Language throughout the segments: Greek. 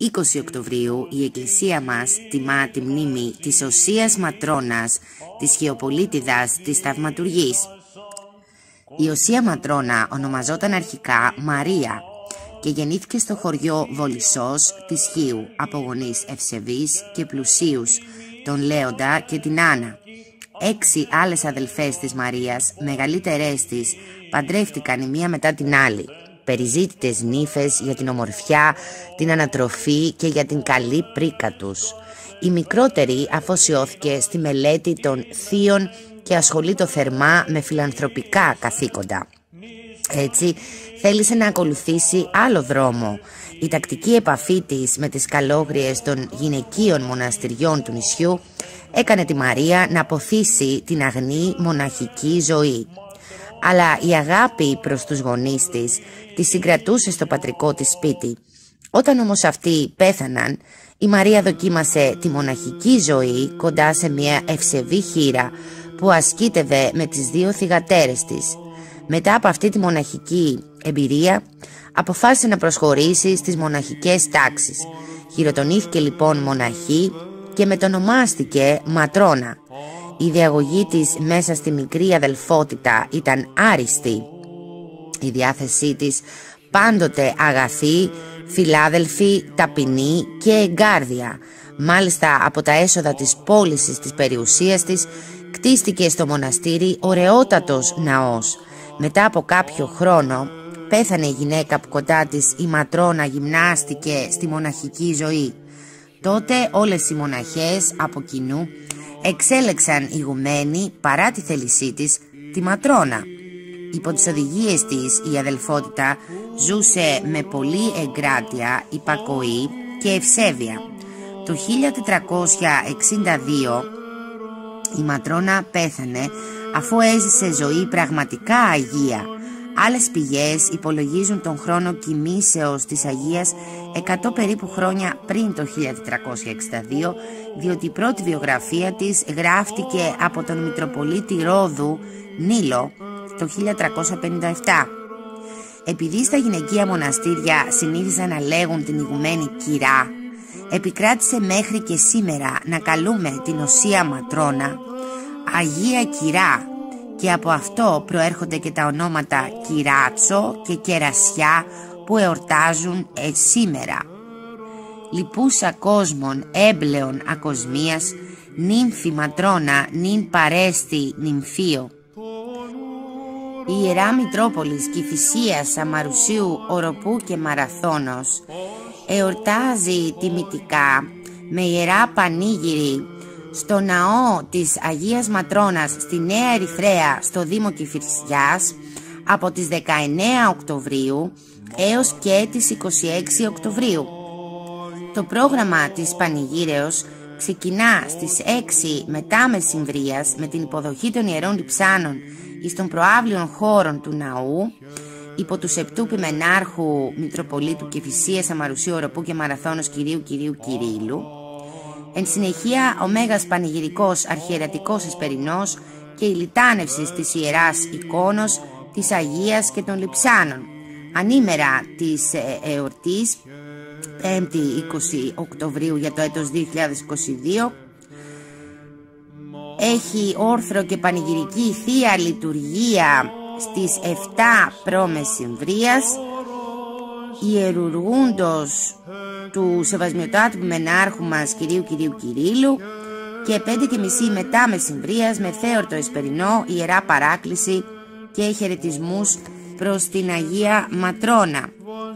20 Οκτωβρίου η Εκκλησία μας τιμά τη μνήμη της Οσίας Ματρώνας, της Χιοπολίτιδας της Θαυματουργής. Η Οσία Ματρώνα ονομαζόταν αρχικά Μαρία και γεννήθηκε στο χωριό Βολισσός της Χίου από γονείς ευσεβείς και πλουσίους, τον Λέοντα και την Άννα. 6 άλλες αδελφές της Μαρίας, μεγαλύτερές της, παντρεύτηκαν η μία μετά την άλλη. Περιζήτητες νύφες για την ομορφιά, την ανατροφή και για την καλή πρίκα τους. Η μικρότερη αφοσιώθηκε στη μελέτη των θείων και ασχολείται θερμά με φιλανθρωπικά καθήκοντα. Έτσι θέλησε να ακολουθήσει άλλο δρόμο. Η τακτική επαφή της με τις καλόγριες των γυναικείων μοναστηριών του νησιού έκανε τη Μαρία να αποθήσει την αγνή μοναχική ζωή. Αλλά η αγάπη προς τους γονείς της τη συγκρατούσε στο πατρικό της σπίτι. Όταν όμως αυτοί πέθαναν, η Μαρία δοκίμασε τη μοναχική ζωή κοντά σε μια ευσεβή χήρα που ασκήτευε με τις 2 θυγατέρες της. Μετά από αυτή τη μοναχική εμπειρία, αποφάσισε να προσχωρήσει στις μοναχικές τάξεις. Χειροτονήθηκε λοιπόν μοναχή και μετονομάστηκε Ματρώνα. Η διαγωγή της μέσα στη μικρή αδελφότητα ήταν άριστη. Η διάθεσή της πάντοτε αγαθή, φιλάδελφη, ταπεινή και εγκάρδια. Μάλιστα από τα έσοδα της πώλησης της περιουσίας της κτίστηκε στο μοναστήρι ωραιότατος ναός. Μετά από κάποιο χρόνο πέθανε η γυναίκα που κοντά της, η Ματρώνα, γυμνάστηκε στη μοναχική ζωή. Τότε όλες οι μοναχές από κοινού εξέλεξαν ηγουμένη παρά τη θέλησή της τη Ματρώνα. Υπό τις οδηγίες της η αδελφότητα ζούσε με πολύ εγκράτεια, υπακοή και ευσέβεια. Το 1462 η Ματρώνα πέθανε αφού έζησε ζωή πραγματικά αγία. Άλλες πηγές υπολογίζουν τον χρόνο κοιμήσεως της Αγίας 100 περίπου χρόνια πριν το 1462, διότι η πρώτη βιογραφία της γράφτηκε από τον Μητροπολίτη Ρόδου Νίλο το 1357. Επειδή στα γυναικεία μοναστήρια συνήθιζαν να λέγουν την ηγουμένη κυρά, επικράτησε μέχρι και σήμερα να καλούμε την Οσία Ματρώνα Αγία Κυρά, και από αυτό προέρχονται και τα ονόματα Κυράτσο και Κερασιά που εορτάζουν σήμερα. Λυπούσα κόσμων έμπλεον ακοσμίας, νύμφη Ματρώνα νυν παρέστη νυμφίο. Η Ιερά Μητρόπολης Κηφισίας, Σαμαρουσίου, Οροπού και Μαραθώνος εορτάζει τιμητικά με ιερά πανήγυρη στο ναό της Αγίας Ματρώνας στη Νέα Ερυθρέα στο Δήμο Κηφισιάς από τις 19 Οκτωβρίου έως και τις 26 Οκτωβρίου. Το πρόγραμμα της πανηγύρεως ξεκινά στις 6 μετά μεσημβρίας με την υποδοχή των ιερών λειψάνων εις των προάβλιων χώρων του ναού υπό του Σεπτού Πιμενάρχου Μητροπολίτου Κηφισίας, Αμαρουσίου, Οροπού και Μαραθώνος Κυρίου Κυρίλου. Εν συνεχεία ο Μέγας Πανηγυρικός Αρχιερατικός Εσπερινός και η λιτάνευση της Ιεράς Εικόνος της Αγίας και των Λειψάνων. Ανήμερα της εορτής 5η 20 Οκτωβρίου για το έτος 2022 έχει όρθρο και πανηγυρική Θεία Λειτουργία στις 7 π.Μ. ιερουργούντος του Σεβασμιωτάτου Μενάρχου μας Κυρίου Κυρίλου και 5:30 μετά μεσημβρίας με θέορτο εσπερινό, ιερά παράκληση και χαιρετισμούς προς την Αγία Ματρώνα.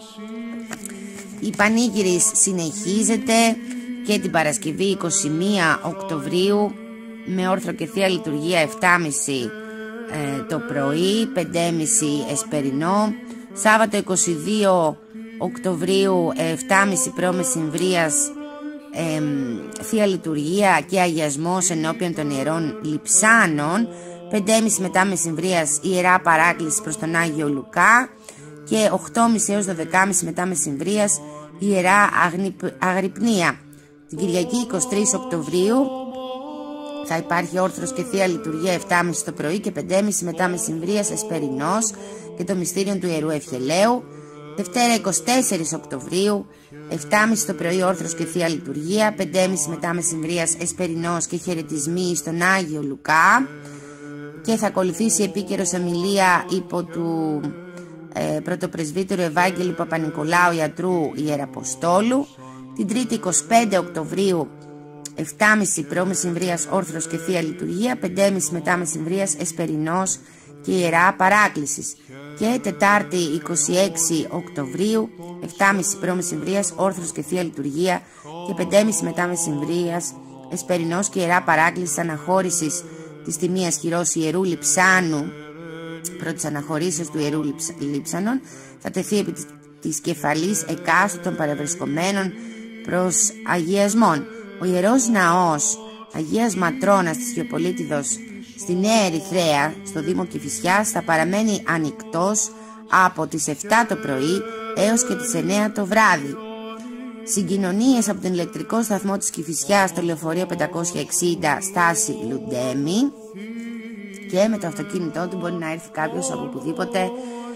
Η πανήγυρης συνεχίζεται και την Παρασκευή 21 Οκτωβρίου με όρθρο και Θεία Λειτουργία 7:30 το πρωί, 5:30 εσπερινό. Σάββατο 22 Οκτωβρίου 7:30 π.Μ. Θεία Λειτουργία και αγιασμός ενώπιον των ιερών λειψάνων, 5:30 μετά μεσημβρίας ιερά παράκληση προς τον Άγιο Λουκά και 8:30 έως 12:30 μετά μεσημβρίας ιερά αγρυπνία. Την Κυριακή 23 Οκτωβρίου θα υπάρχει όρθρος και Θεία Λειτουργία 7:30 το πρωί και 5:30 μετά μεσημβρίας εσπερινός και το μυστήριο του Ιερού Ευχελαίου. Δευτέρα 24 Οκτωβρίου, 7.30 το πρωί όρθρος και Θεία Λειτουργία, 5.30 μετά μεσημβρίας εσπερινός και χαιρετισμοί στον Άγιο Λουκά, και θα ακολουθήσει επίκαιρος ομιλία υπό του πρωτοπρεσβύτερου Ευάγγελου Παπα-Νικολάου Ιατρού Ιεραποστόλου. Την Τρίτη 25 Οκτωβρίου, 7.30 π.μ. όρθρος και Θεία Λειτουργία, 5.30 μετά μεσημβρίας εσπερινός και Ιερά Παράκλησης. Και Τετάρτη 26 Οκτωβρίου, 7.30 π.μ. όρθρος και Θεία Λειτουργία και 5.30 μετά μεσημβρίας εσπερινός και Ιερά Παράκλησης αναχώρησης της τιμίας χειρός Ιερού Λειψάνου, πρώτης αναχωρήσεως του Ιερού Λείψανον, θα τεθεί επί της κεφαλής εκάστου των παρευρισκομένων προς αγιασμών. Ο Ιερός Ναός Αγίας Ματρώνας της Χιοπολίτιδος στη Νέα Ερυθρέα, στο Δήμο Κηφισιάς, θα παραμένει ανοιχτός από τις 7 το πρωί έως και τις 9 το βράδυ. Συγκοινωνίες από τον ηλεκτρικό σταθμό της Κηφισιάς στο λεωφορείο 560 στάση Λουντέμι, και με το αυτοκίνητό του μπορεί να έρθει κάποιος από οπουδήποτε,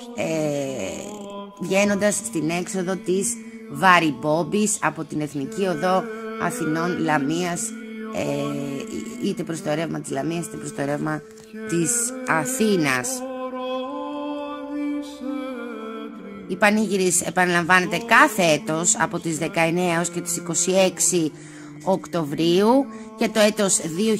βγαίνοντας στην έξοδο της Βαρυμπόμπης από την Εθνική Οδό Αθηνών Λαμίας, είτε προς το ρεύμα της Λαμίας είτε προς το ρεύμα της Αθήνας. Η Πανήγυρης επαναλαμβάνεται κάθε έτος από τις 19 έως και τις 26 Οκτωβρίου, και το έτος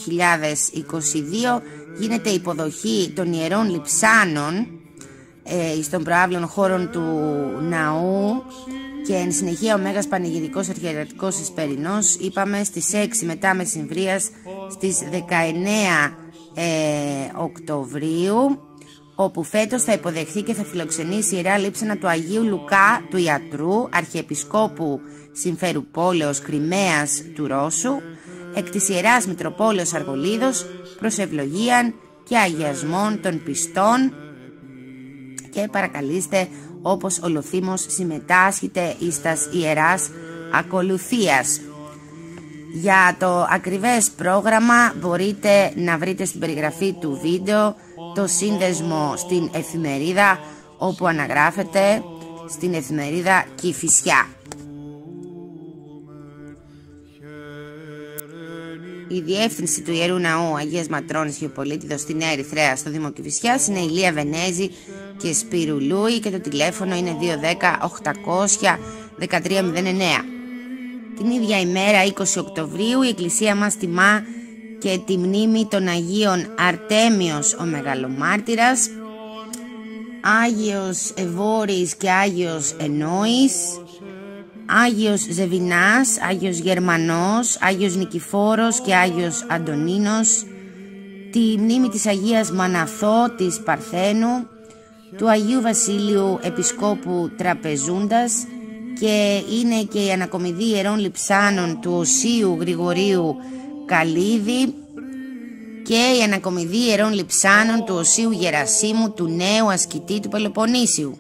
2022 γίνεται υποδοχή των Ιερών Λειψάνων στον προάβλων χώρων του ναού, και εν συνεχεία ο Μέγας Πανηγυρικός Αρχιερατικός Εσπερινός, είπαμε, στις 6 μετά μεσημβρίας στις 19 Οκτωβρίου, όπου φέτος θα υποδεχθεί και θα φιλοξενήσει Ιερά Λείψανα του Αγίου Λουκά του Ιατρού, Αρχιεπισκόπου Συμφερουπόλεως Κριμαίας του Ρώσου, εκ της Ιεράς Μητροπόλεως Αργολίδος, προς ευλογίαν και αγιασμών των πιστών, και παρακαλείστε όπως ολοθύμως συμμετάσχετε εις τας ιεράς ακολουθίας. Για το ακριβές πρόγραμμα μπορείτε να βρείτε στην περιγραφή του βίντεο το σύνδεσμο στην εφημερίδα, όπου αναγράφεται στην εφημερίδα Κηφισιά. Η διεύθυνση του Ιερού Ναού Αγίας Ματρώνης Χιοπολίτιδος στη Νέα Ερυθρέα στο Δήμο Κηφισιάς είναι Ηλία Βενέζη και Σπύρου Λούι, και το τηλέφωνο είναι 210-800-1309. Την ίδια ημέρα, 20 Οκτωβρίου, η Εκκλησία μας τιμά και τη μνήμη των Αγίων Αρτέμιος ο Μεγαλομάρτυρας, Άγιος Εβόρης και Άγιος Ενόης, Άγιος Ζεβινάς, Άγιος Γερμανός, Άγιος Νικηφόρος και Άγιος Αντωνίνος, τη μνήμη της Αγίας Μαναθώ της Παρθένου, του Αγίου Βασίλειου Επισκόπου Τραπεζούντας, και είναι και η ανακομιδή Ιερών Λειψάνων του Οσίου Γρηγορίου Καλίδη και η ανακομιδή Ιερών Λειψάνων του Οσίου Γερασίμου του Νέου Ασκητή του Πελοποννήσιου.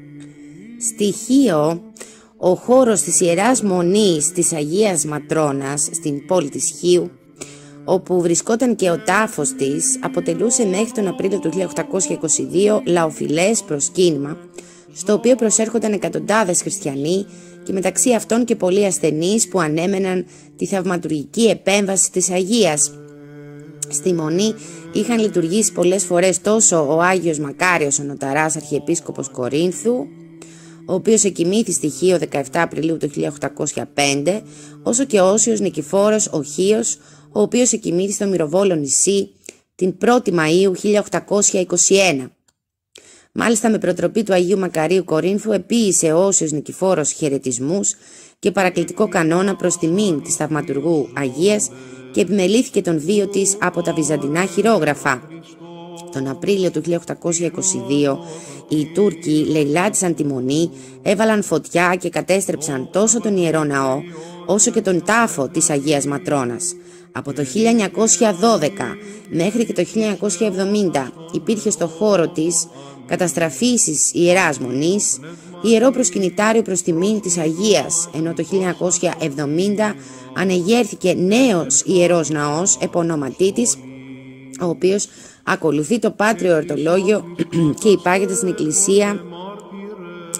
Στοιχείο: ο χώρος της Ιεράς Μονής της Αγίας Ματρώνας στην πόλη της Χίου, όπου βρισκόταν και ο τάφος της, αποτελούσε μέχρι τον Απρίλιο του 1822 λαοφιλές προσκύνημα, στο οποίο προσέρχονταν εκατοντάδες χριστιανοί και μεταξύ αυτών και πολλοί ασθενείς που ανέμεναν τη θαυματουργική επέμβαση της Αγίας. Στη Μονή είχαν λειτουργήσει πολλές φορές τόσο ο Άγιος Μακάριος ο Νοταράς Αρχιεπίσκοπος Κορίνθου, ο οποίος εκοιμήθη στη Χίο 17 Απριλίου του 1805, όσο και ο Όσιος Νικηφόρος ο Χίος, ο οποίος εκοιμήθη στο Μυροβόλο νησί την 1η Μαΐου 1821. Μάλιστα, με προτροπή του Αγίου Μακαρίου Κορίνθου επίησε ο Όσιος Νικηφόρος χαιρετισμούς και παρακλητικό κανόνα προς τιμήν της θαυματουργού Αγίας και επιμελήθηκε τον βίο της από τα βυζαντινά χειρόγραφα. Τον Απρίλιο του 1822 οι Τούρκοι λαιλάτισαν τη Μονή, έβαλαν φωτιά και κατέστρεψαν τόσο τον Ιερό Ναό όσο και τον τάφο της Αγίας Ματρώνας. Από το 1912 μέχρι και το 1970 υπήρχε στο χώρο της καταστραφής της Ιεράς Μονής ιερό προσκυνητάριο προς τιμήν της Αγίας, ενώ το 1970 ανεγέρθηκε νέος Ιερός Ναός επωνόματί της, ο οποίος ακολουθεί το Πάτριο Ορτολόγιο και υπάγεται στην Εκκλησία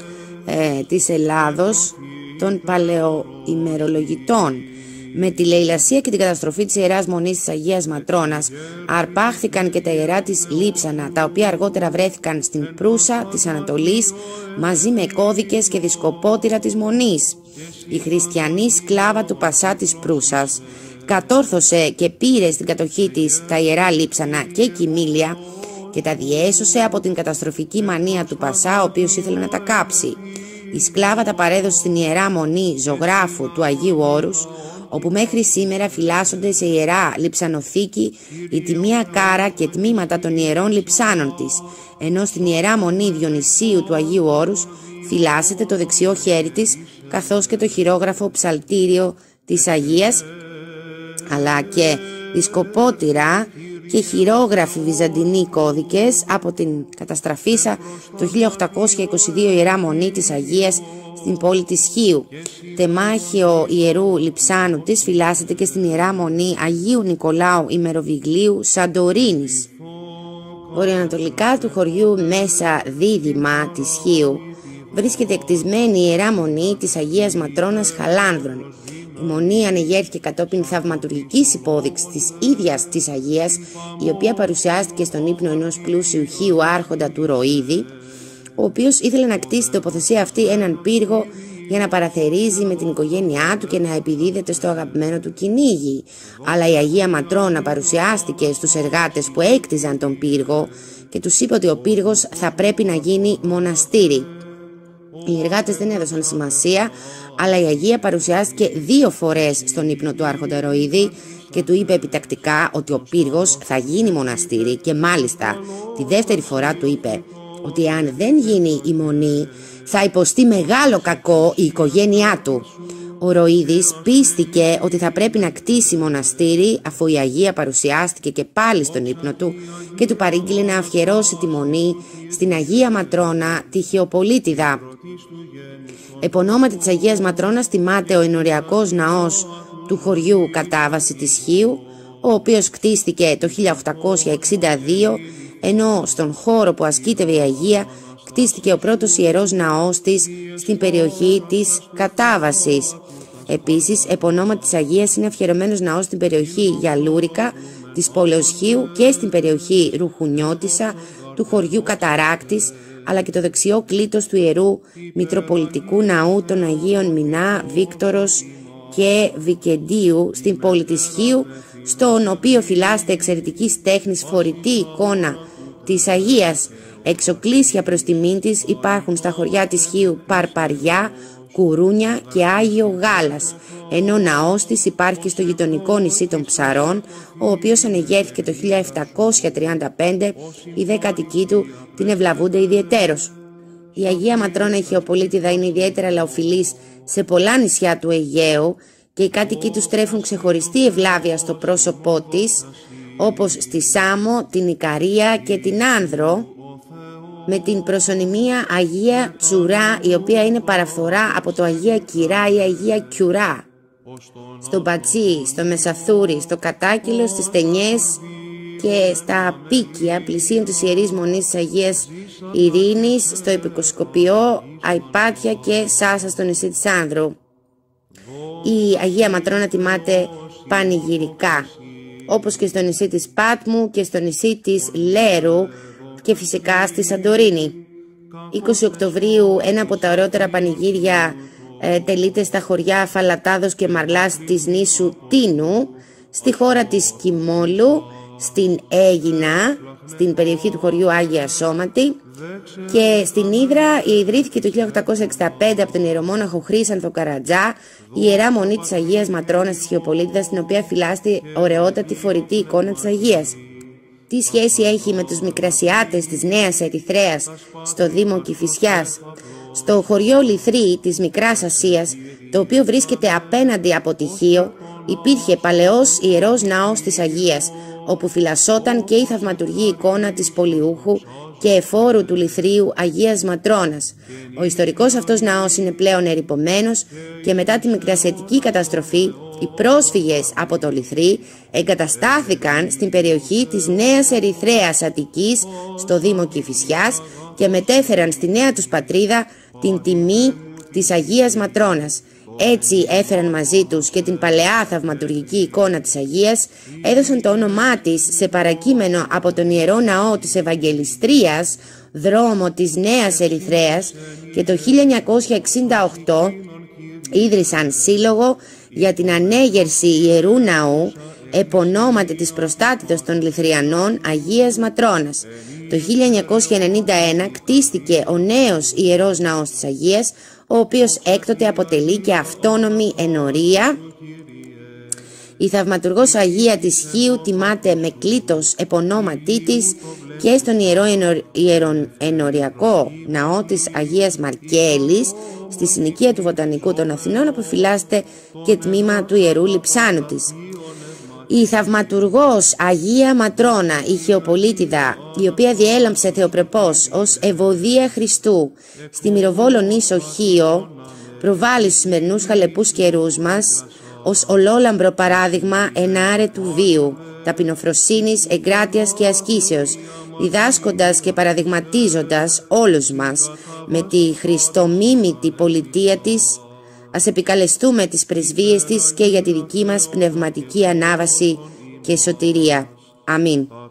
της Ελλάδος των παλαιοημερολογητών. Με τη λαιλασία και την καταστροφή της Ιεράς Μονής της Αγίας Ματρώνας αρπάχθηκαν και τα ιερά της λείψανα, τα οποία αργότερα βρέθηκαν στην Προύσα της Ανατολής μαζί με κώδικες και δισκοπότηρα της Μονής. Η χριστιανή σκλάβα του Πασά της Προύσας κατόρθωσε και πήρε στην κατοχή της τα ιερά λείψανα και κοιμήλια και τα διέσωσε από την καταστροφική μανία του Πασά, ο οποίος ήθελε να τα κάψει. Η σκλάβα τα παρέδωσε στην Ιερά Μονή Ζωγράφου του Αγίου Όρους, όπου μέχρι σήμερα φυλάσσονται σε ιερά λειψανοθήκη η τιμία κάρα και τμήματα των ιερών λειψάνων της, ενώ στην Ιερά Μονή Διονυσίου του Αγίου Όρους φυλάσσεται το δεξιό χέρι της, καθώς και το χειρόγραφο ψαλτήριο της Αγίας, αλλά και δισκοπότηρα και χειρόγραφοι βυζαντινοί κώδικες από την καταστραφήσα το 1822 Ιερά Μονή της Αγίας στην πόλη της Χίου. Τεμάχιο ιερού λειψάνου της φυλάσσεται και στην Ιερά Μονή Αγίου Νικολάου ημεροβιγλίου Σαντορίνης. Βορειοανατολικά του χωριού Μέσα Δίδυμα της Χίου βρίσκεται εκτισμένη η Ιερά Μονή της Αγίας Ματρώνας Χαλάνδρων. Η Μονή ανεγέρθηκε κατόπιν θαυματουργικής υπόδειξης της ίδιας της Αγίας, η οποία παρουσιάστηκε στον ύπνο ενός πλούσιου χίου άρχοντα του Ροΐδη, ο οποίος ήθελε να κτίσει τοποθεσία αυτή έναν πύργο για να παραθερίζει με την οικογένειά του και να επιδίδεται στο αγαπημένο του κυνήγι. Αλλά η Αγία Ματρώνα παρουσιάστηκε στους εργάτες που έκτιζαν τον πύργο και τους είπε ότι ο πύργος θα πρέπει να γίνει μοναστήρι. Οι εργάτες δεν έδωσαν σημασία, αλλά η Αγία παρουσιάστηκε 2 φορές στον ύπνο του άρχοντα Ροΐδη και του είπε επιτακτικά ότι ο πύργος θα γίνει μοναστήρι, και μάλιστα τη δεύτερη φορά του είπε ότι αν δεν γίνει η Μονή θα υποστεί μεγάλο κακό η οικογένειά του. Ο Ροΐδης πίστηκε ότι θα πρέπει να κτίσει μοναστήρι, αφού η Αγία παρουσιάστηκε και πάλι στον ύπνο του και του παρήγγειλε να αφιερώσει τη Μονή στην Αγία Ματρώνα τη Χεοπολίτιδα. Επωνόματι της Αγίας Ματρώνας τιμάται ο ενοριακός ναός του χωριού Κατάβαση της Χίου, ο οποίος κτίστηκε το 1862, ενώ στον χώρο που ασκείται η Αγία κτίστηκε ο πρώτος ιερός ναός της στην περιοχή της Κατάβασης. Επίσης, επωνόματι της Αγίας είναι αφιερωμένος ναός στην περιοχή Γιαλούρικα της πόλεως Χίου και στην περιοχή Ρουχουνιώτισσα του χωριού Καταράκτης, αλλά και το δεξιό κλήτος του Ιερού Μητροπολιτικού Ναού των Αγίων Μινά, Βίκτορος και Βικεντίου στην πόλη της Χίου, στον οποίο φυλάσσεται εξαιρετικής τέχνης φορητή εικόνα της Αγίας. Εξοκλήσια προς τιμήν της υπάρχουν στα χωριά της Χίου Παρπαριά, Κουρούνια και Άγιο Γάλας, ενώ ναός της υπάρχει στο γειτονικό νησί των Ψαρών, ο οποίος ανεγέρθηκε το 1735, οι δε κατοικοί του την ευλαβούνται ιδιαιτέρως. Η Αγία Ματρώνα η Χεοπολίτιδα είναι ιδιαίτερα λαοφιλής σε πολλά νησιά του Αιγαίου και οι κάτοικοι του στρέφουν ξεχωριστή ευλάβεια στο πρόσωπό της, όπως στη Σάμο, την Ικαρία και την Άνδρο, με την προσωνυμία Αγία Τσουρά, η οποία είναι παραφθορά από το Αγία Κυρά ή Αγία Κιουρά. Στο Πατσί, στο Μεσαθούρι, στο Κατάκυλο, στις Τενιές και στα Πίκια πλησίων της Ιερής Μονής της Αγίας Ειρήνης, στο Επισκοπιό, Αϊπάτια και Σάσα στο νησί της Άνδρου. Η Αγία Ματρώνα τιμάται πανηγυρικά, όπως και στο νησί της Πάτμου και στο νησί της Λέρου και φυσικά στη Σαντορίνη. 20 Οκτωβρίου ένα από τα ωραιότερα πανηγύρια τελείται στα χωριά Φαλατάδος και Μαρλάς της νήσου Τίνου, στη χώρα της Κιμόλου, στην Αίγινα, στην περιοχή του χωριού Άγια Σώματη, και στην Ύδρα ιδρύθηκε το 1865 από τον ιερομόναχο Χρύσανθο Καρατζά η Ιερά Μονή της Αγίας Ματρώνας της Χεοπολίτιδας, στην οποία φυλάσσεται ωραιότατη φορητή εικόνα της Αγίας. Τι σχέση έχει με τους Μικρασιάτες της Νέας Ερυθρέας στο Δήμο Κηφισιάς? Στο χωριό Λιθρή της Μικράς Ασίας, το οποίο βρίσκεται απέναντι από τη Χίο, υπήρχε παλαιός ιερός ναός της Αγίας, όπου φυλασσόταν και η θαυματουργή εικόνα της Πολιούχου και εφόρου του Λιθρίου Αγίας Ματρώνας. Ο ιστορικός αυτός ναός είναι πλέον ερειπωμένος και μετά τη μικρασιατική καταστροφή οι πρόσφυγες από το Λιθρί εγκαταστάθηκαν στην περιοχή της Νέας Ερυθρέας Αττικής στο Δήμο Κηφισιάς και μετέφεραν στη νέα τους πατρίδα την τιμή της Αγίας Ματρώνας. Έτσι έφεραν μαζί τους και την παλαιά θαυματουργική εικόνα της Αγίας, έδωσαν το όνομά της σε παρακείμενο από τον Ιερό Ναό της Ευαγγελιστρίας, δρόμο της Νέας Ερυθρέας, και το 1968 ίδρυσαν σύλλογο για την ανέγερση Ιερού Ναού, επωνόματι της προστάτητος των Λιθριανών Αγίας Ματρώνας. Το 1991 κτίστηκε ο νέος Ιερός Ναός της Αγίας, ο οποίος έκτοτε αποτελεί και αυτόνομη ενορία. Η θαυματουργός Αγία της Χίου τιμάται με κλήτος επωνόματί της και στον Ιερό Ενοριακό Ναό της Αγίας Μαρκέλης, στη συνοικία του Βοτανικού των Αθηνών, αποφυλάσσεται και τμήμα του Ιερού Λειψάνου της. Η θαυματουργός Αγία Ματρώνα, η Χιοπολίτιδα, η οποία διέλαμψε θεοπρεπώς ως ευωδία Χριστού στη Μυροβόλο νήσο Χίο, προβάλλει στους σημερινούς χαλεπούς καιρούς μας ως ολόλαμπρο παράδειγμα ενάρετου βίου, ταπεινοφροσύνης, εγκράτειας και ασκήσεως, διδάσκοντας και παραδειγματίζοντας όλους μας με τη χριστομίμητη πολιτεία της. Ας επικαλεστούμε τις πρεσβείες της και για τη δική μας πνευματική ανάβαση και σωτηρία. Αμήν.